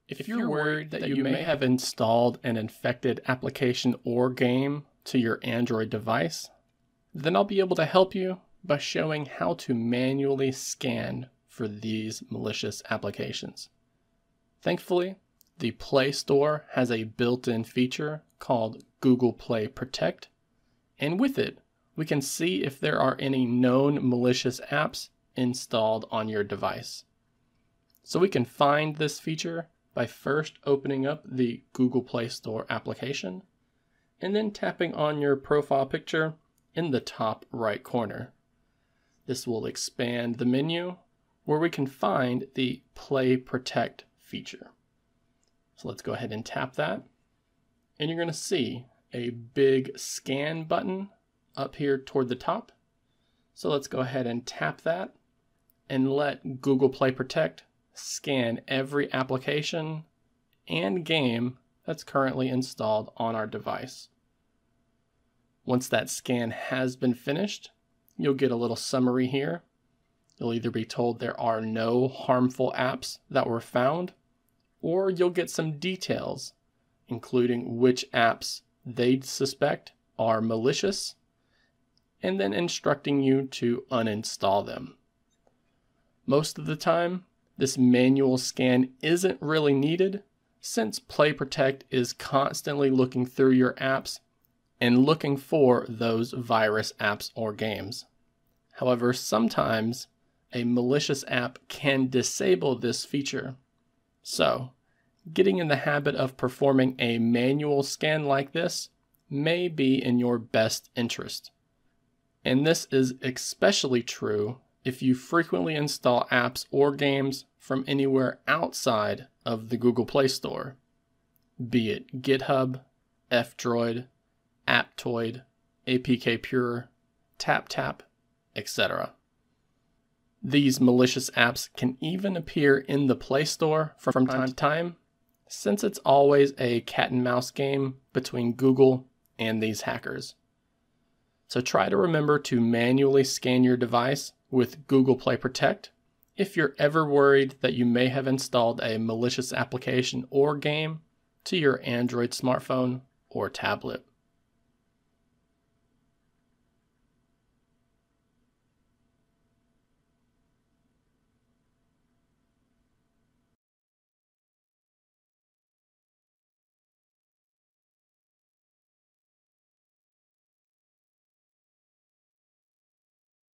If you're worried that you may have installed an infected application or game to your Android device, then I'll be able to help you by showing how to manually scan for these malicious applications. Thankfully, the Play Store has a built-in feature called Google Play Protect, and with it, we can see if there are any known malicious apps installed on your device. So we can find this feature by first opening up the Google Play Store application and then tapping on your profile picture in the top right corner. This will expand the menu where we can find the Play Protect feature. So let's go ahead and tap that, and you're going to see a big scan button up here toward the top. So let's go ahead and tap that and let Google Play Protect scan every application and game that's currently installed on our device. Once that scan has been finished, you'll get a little summary here. You'll either be told there are no harmful apps that were found, or you'll get some details, including which apps they suspect are malicious, and then instructing you to uninstall them. Most of the time, this manual scan isn't really needed, since Play Protect is constantly looking through your apps and looking for those virus apps or games. However, sometimes a malicious app can disable this feature. So, getting in the habit of performing a manual scan like this may be in your best interest. And this is especially true if you frequently install apps or games from anywhere outside of the Google Play Store, be it GitHub, F-Droid, Aptoid, APK Pure, TapTap, etc. These malicious apps can even appear in the Play Store from time to time, since it's always a cat and mouse game between Google and these hackers. So try to remember to manually scan your device with Google Play Protect if you're ever worried that you may have installed a malicious application or game to your Android smartphone or tablet.